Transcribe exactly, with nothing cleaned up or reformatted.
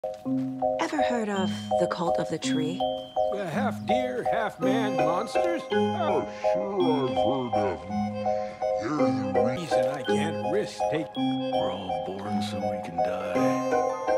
Ever heard of the cult of the tree? Uh, half deer, half man monsters? Oh, sure I've heard of them. They're the Reason I can't risk taking. We're all born so we can die.